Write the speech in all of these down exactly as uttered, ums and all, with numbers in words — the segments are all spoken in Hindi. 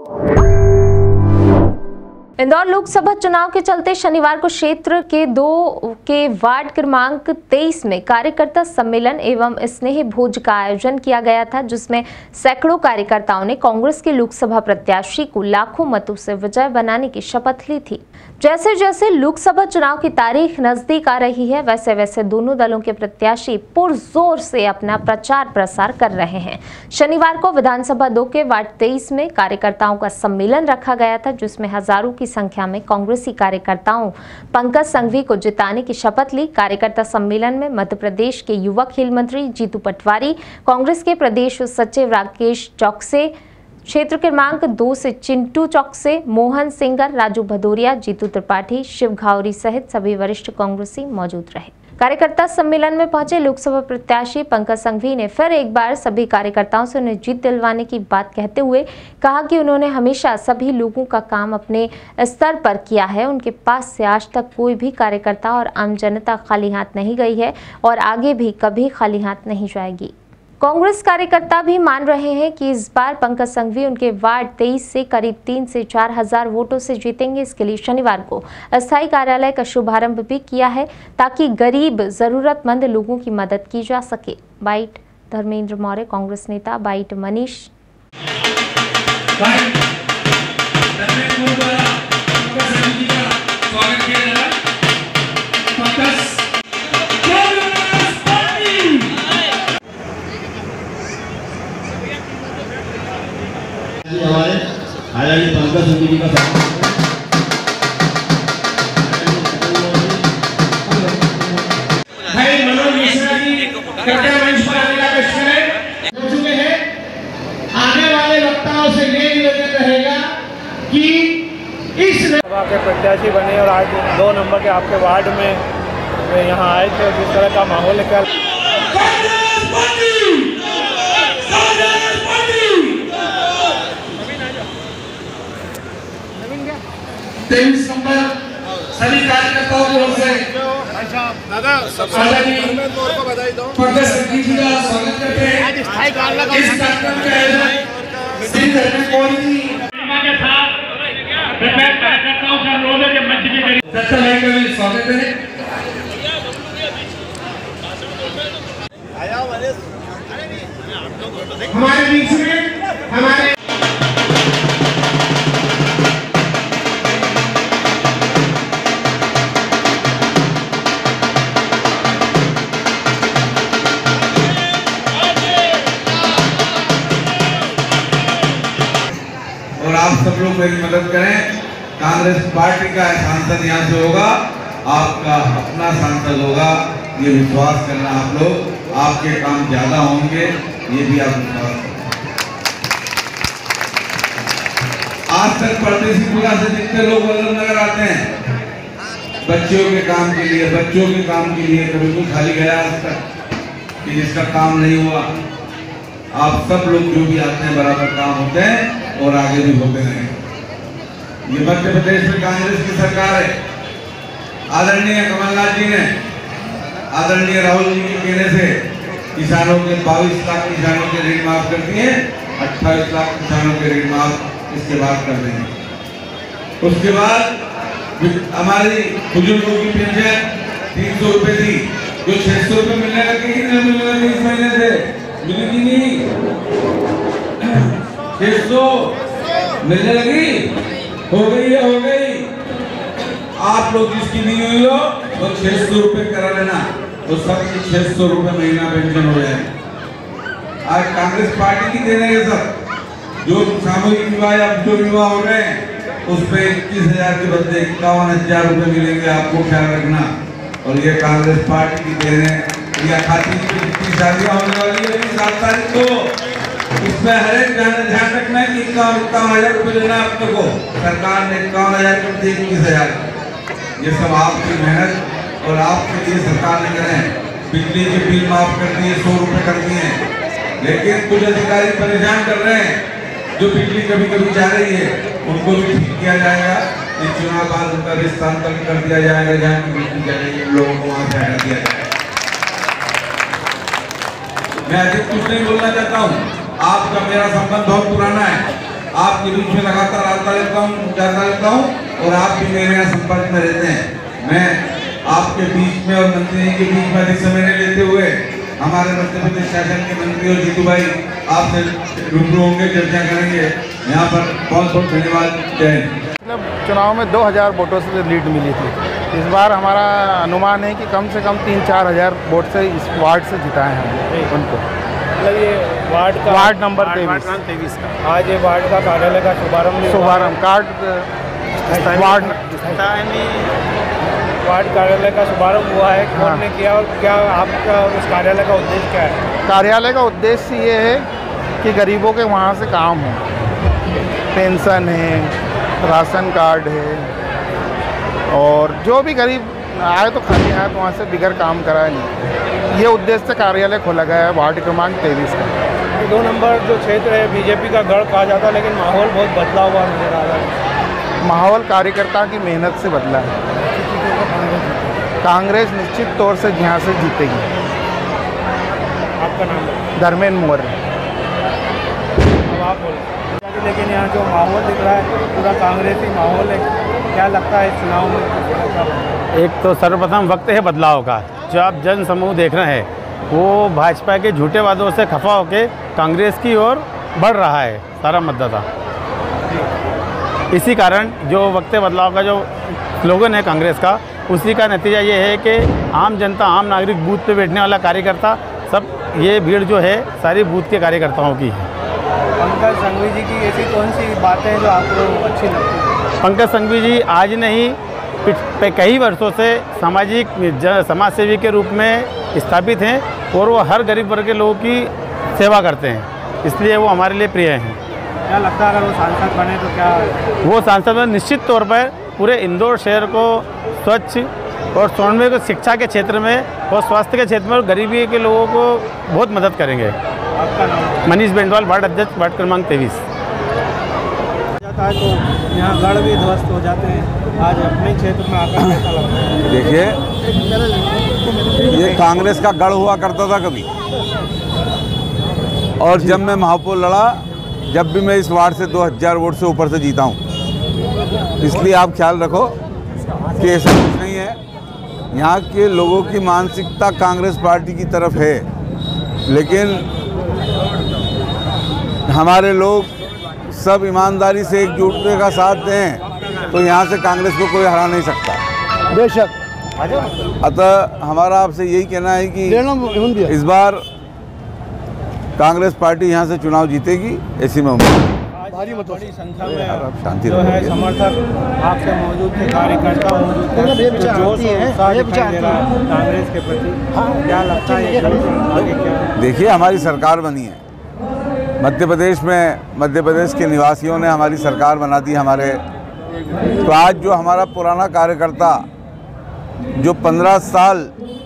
इंदौर लोकसभा चुनाव के चलते शनिवार को क्षेत्र के दो के वार्ड क्रमांक तेईस में कार्यकर्ता सम्मेलन एवं स्नेह भोज का आयोजन किया गया था, जिसमें सैकड़ों कार्यकर्ताओं ने कांग्रेस के लोकसभा प्रत्याशी को लाखों मतों से विजय बनाने की शपथ ली थी। जैसे जैसे लोकसभा चुनाव की तारीख नजदीक आ रही है, वैसे वैसे दोनों दलों के प्रत्याशी पुरजोर से अपना प्रचार प्रसार कर रहे हैं। शनिवार को विधानसभा दो के वार्ड तेईस में कार्यकर्ताओं का सम्मेलन रखा गया था, जिसमें हजारों की संख्या में कांग्रेसी कार्यकर्ताओं पंकज संघवी को जिताने की शपथ ली। कार्यकर्ता सम्मेलन में मध्य प्रदेश के युवा खेल मंत्री जीतू पटवारी, कांग्रेस के प्रदेश सचिव राकेश चौकसे, क्षेत्र क्रमांक दो से चिंटू चौकसे, मोहन सिंगर, राजू भदौरिया, जीतू त्रिपाठी, शिव घावरी सहित सभी वरिष्ठ कांग्रेसी मौजूद रहे। कार्यकर्ता सम्मेलन में पहुंचे लोकसभा प्रत्याशी पंकज संघवी ने फिर एक बार सभी कार्यकर्ताओं से उन्हें जीत दिलवाने की बात कहते हुए कहा कि उन्होंने हमेशा सभी लोगों का काम अपने स्तर पर किया है। उनके पास से आज तक कोई भी कार्यकर्ता और आम जनता खाली हाथ नहीं गई है और आगे भी कभी खाली हाथ नहीं जाएगी। कांग्रेस कार्यकर्ता भी मान रहे हैं कि इस बार पंकज संघवी उनके वार्ड तेईस से करीब तीन से चार हजार वोटों से जीतेंगे। इसके लिए शनिवार को अस्थायी कार्यालय का शुभारंभ भी किया है, ताकि गरीब जरूरतमंद लोगों की मदद की जा सके। बाइट धर्मेंद्र मौर्य, कांग्रेस नेता। बाइट मनीष। हमारे आदरणीय पंकज संघवी जी का भाई मनोज मिश्रा जी कृपया मंच पर आने का कष्ट करें। हो चुके हैं। आने वाले वक्ताओं से ये निवेदन रहेगा कि इस सभा के प्रत्याशी बने और आज दो नंबर के आपके वार्ड में यहाँ आए थे, जिस तरह का माहौल है तेईस नंबर सभी कार्यकर्ताओं की ओर से दादा पंकज संघवी जी का स्वागत करते हैं। इस कार्यक्रम के आयोजन श्री धर्मेंद्र मौर्य जी के साथ कार्यकर्ताओं का अनुरोध है कि मंच के जरिए दत्ता भाई का भी स्वागत है। हमारे बीच में हमारे और आप सब लोग मेरी मदद करें। कांग्रेस पार्टी का सांसद यहाँ से होगा, आपका अपना सांसद होगा, ये विश्वास करना आप लोग। आपके काम ज्यादा होंगे, ये भी आप विश्वास करें। आज तक परदेसी पूरा से जितने लोग नगर आते हैं बच्चों के काम के लिए, बच्चों के काम के लिए कभी कोई खाली गया आज तक कि जिसका काम नहीं हुआ। आप सब लोग जो भी आते हैं बराबर काम होते हैं और आगे भी होते रहेंगे। ये मध्य प्रदेश में कांग्रेस की सरकार है। आदरणीय कमलनाथ जी ने, आदरणीय राहुल जी के कहने से किसानों के बाईस लाख किसानों के ऋण माफ कर दिए, अट्ठाईस लाख किसानों के ऋण माफ इसके बाद कर देंगे। उसके बाद हमारी बुजुर्गों की पेंशन तीन सौ रुपए थी, जो छह सौ रुपए मिलने लगी कि नहीं मिलने लगी, इस महीने से मिलेगी नहीं, छह सौ मिलने लगी, हो गई है, हो गई। आप लोग जिसकी नहीं हुई हो तो छह सौ रुपए करा लेना, तो सबकी छह सौ रुपए महीना पेंशन हो जाए। आज कांग्रेस पार्टी की देने ये सब जो सामूहिक विवाह या जो विवाह हो रहे हैं उस पे इक्कीस हजार के बदले इक्यावन हजार रुपए मिलेंगे, आपको ख्याल रखना। और ये कांग्रेस पार्टी की देने या खाती की जितनी शादियां होने वाली है सात तारीख को, उसमें हर एक ध्यान रखना है कि इक्यावन इक्यावन हजार रुपए लेना अपने को। सरकार ने इक्यावन हजार कर दिए, इक्कीस हजार। ये सब आपकी मेहनत और आपके लिए सरकार ने करें। बिजली के बिल माफ कर दिए, सौ रुपए कर दिए, लेकिन कुछ अधिकारी परेशान कर रहे हैं। जो बिजली कभी कभी जा रही है उनको भी ठीक किया जाएगा। इस चुनाव बाद उनका स्थानांतरण कर दिया जाएगा, जहाँ की बिजली जा रही है लोगों को वहां से हटा दिया जाएगा। मैं अधिक कुछ नहीं बोलना चाहता हूँ। आपका मेरा संबंध बहुत पुराना है। आपके बीच में लगातार आता रहता हूँ, जाता रहता हूँ और आप भी मेरे यहाँ संपर्क में रहते हैं। मैं आपके बीच में और मंत्री जी के बीच में अधिक समय नहीं लेते हुए हमारे मध्य प्रदेश शासन के मंत्री और जीतू भाई आपसे रूबरू होंगे, चर्चा करेंगे। यहाँ पर बहुत बहुत धन्यवाद। जय हिंद। चुनाव में दो हज़ार वोटों से लीड मिली थी। इस बार हमारा अनुमान है कि कम से कम तीन चार हज़ार वोट से इस वार्ड से जिताए हैं उनको। मतलब ये वार्ड का वार्ड नंबर तेईस तेईस का आज ये वार्ड का कार्यालय का शुभारम्भ शुभारम्भ कार्ड वार्ड वार्ड कार्यालय का शुभारम्भ हुआ है। कौन ने किया और क्या आपका उस कार्यालय का उद्देश्य क्या है? कार्यालय का उद्देश्य ये है कि गरीबों के वहाँ से काम हो, पेंशन है, राशन कार्ड है और जो भी गरीब आए तो खाली आए तो वहाँ से बिगड़ काम कराए नहीं। ये उद्देश्य से कार्यालय खोला गया है वार्ड क्रमांक तेईस का। दो नंबर जो क्षेत्र है बीजेपी का गढ़ कहा जाता है, लेकिन माहौल बहुत बदला हुआ नजर आ रहा है। माहौल कार्यकर्ता की मेहनत से बदला है। कांग्रेस निश्चित तौर से यहाँ से जीतेगी। आपका नाम है? धर्मेंद्र मौर्य। अब आप बोलो। लेकिन यहाँ जो माहौल दिख रहा है पूरा कांग्रेसी माहौल है, क्या लगता है इस चुनाव में? एक तो सर्वप्रथम वक्त है बदलाव का। जो आप जन समूह देख रहे हैं वो भाजपा के झूठे वादों से खफा होकर कांग्रेस की ओर बढ़ रहा है सारा मतदाता। इसी कारण जो वक्त बदलाव का जो स्लोगन है कांग्रेस का, उसी का नतीजा ये है कि आम जनता, आम नागरिक, बूथ पे बैठने वाला कार्यकर्ता, सब ये भीड़ जो है सारी बूथ के कार्यकर्ताओं की है। पंकज संघवी जी की ऐसी कौन सी बातें हैं जो आपको अच्छी लगती हैं? पंकज संघवी जी आज नहीं पे कई वर्षों से सामाजिक समाज सेवी के रूप में स्थापित हैं और वो हर गरीब वर्ग के लोगों की सेवा करते हैं, इसलिए वो हमारे लिए प्रिय हैं। क्या लगता है अगर वो सांसद बने तो क्या? वो सांसद में निश्चित तौर पर पूरे इंदौर शहर को स्वच्छ और सोनमे को शिक्षा के क्षेत्र में और स्वास्थ्य के क्षेत्र में और गरीबी के लोगों को बहुत मदद करेंगे। आपका नाम? मनीष बेंडवाल, वार्ड अध्यक्ष, वार्ड क्रमांक तेईस। जाता है तो यहाँ गढ़ भी ध्वस्त हो जाते हैं, आज अपने क्षेत्र में आकर कैसा लगता है? देखिए, ये कांग्रेस का गढ़ हुआ करता था कभी, और जब मैं महापौर लड़ा, जब भी मैं इस वार्ड से दो हज़ार वोट से ऊपर से जीता हूँ। इसलिए आप ख्याल रखो कि ऐसा कुछ नहीं है। यहाँ के लोगों की मानसिकता कांग्रेस पार्टी की तरफ है, लेकिन हमारे लोग सब ईमानदारी से एकजुटते का साथ दें तो यहाँ से कांग्रेस को कोई हरा नहीं सकता। बेशक। अतः हमारा आपसे यही कहना है कि इस बार कांग्रेस पार्टी यहाँ से चुनाव जीतेगी, ऐसी मैं उम्मीद। बड़ी संख्या में शांति जो है समर्थक आपके मौजूद थे, कार्यकर्ता मौजूद थे, जो जोश और उत्साह दिखाई दे रहा है कांग्रेस के प्रति, क्या लगता है आगे क्या? देखिए, हमारी सरकार बनी है मध्य प्रदेश में, मध्य प्रदेश के निवासियों ने हमारी सरकार बना दी हमारे। तो आज जो हमारा पुराना कार्यकर्ता जो पंद्रह साल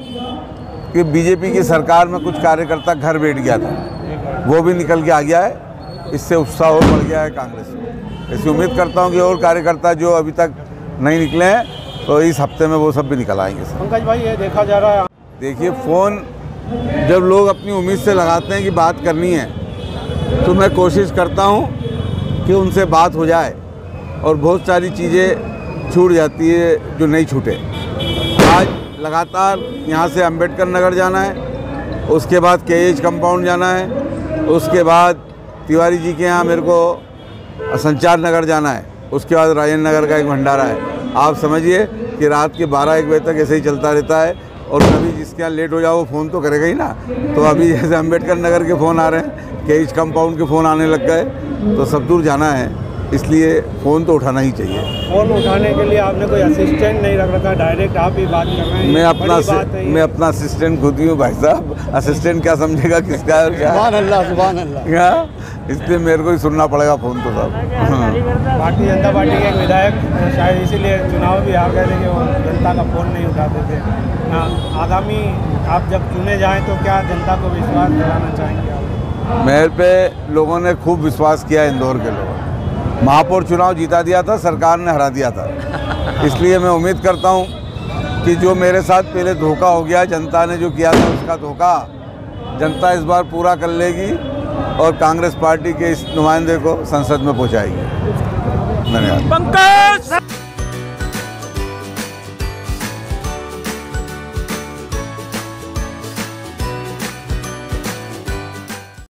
के बीजेपी की सरकार में कुछ कार्यकर्ता घर बैठ गया था, वो भी निकल के आ गया है। इससे उत्साह और बढ़ गया है कांग्रेस में। ऐसी उम्मीद करता हूं कि और कार्यकर्ता जो अभी तक नहीं निकले हैं तो इस हफ्ते में वो सब भी निकल आएंगे। पंकज भाई, ये देखा जा रहा है, देखिए, फ़ोन जब लोग अपनी उम्मीद से लगाते हैं कि बात करनी है, तो मैं कोशिश करता हूं कि उनसे बात हो जाए, और बहुत सारी चीज़ें छूट जाती है जो नहीं छूटे। आज लगातार यहाँ से अंबेडकर नगर जाना है, उसके बाद के एच कंपाउंड जाना है, उसके बाद तिवारी जी के यहाँ मेरे को संचार नगर जाना है, उसके बाद राजेंद्र नगर का एक भंडारा है। आप समझिए कि रात के बारह एक बजे तक ऐसे ही चलता रहता है, और कभी जिसके यहाँ लेट हो जाओ वो फ़ोन तो करेगा ही ना। तो अभी जैसे अंबेडकर नगर के फ़ोन आ रहे हैं, के एच कंपाउंड के फ़ोन आने लग गए, तो सब दूर जाना है, इसलिए फ़ोन तो उठाना ही चाहिए। फ़ोन उठाने के लिए आपने कोई असिस्टेंट नहीं रख रखा, डायरेक्ट आप ही बात कर रहे हैं? मैं अपना मैं अपना असिस्टेंट खुद ही हूँ भाई साहब। असिस्टेंट क्या समझेगा किसका है और क्या? सुभान अल्लाह, सुभान अल्लाह। क्या? इसलिए मेरे को ही सुनना पड़ेगा फ़ोन तो साहब। भारतीय जनता पार्टी के एक विधायक शायद इसीलिए चुनाव भी हार गए थे कि वो जनता का फ़ोन नहीं उठाते थे। आगामी आप जब चुने जाएँ तो क्या जनता को विश्वास दिलाना चाहेंगे आप? मेरे पे लोगों ने खूब विश्वास किया, इंदौर के लोग। महापौर चुनाव जीता दिया था, सरकार ने हरा दिया था। इसलिए मैं उम्मीद करता हूं कि जो मेरे साथ पहले धोखा हो गया, जनता ने जो किया था उसका धोखा जनता इस बार पूरा कर लेगी, और कांग्रेस पार्टी के इस नुमाइंदे को संसद में पहुंचाएगी। धन्यवाद। पंकज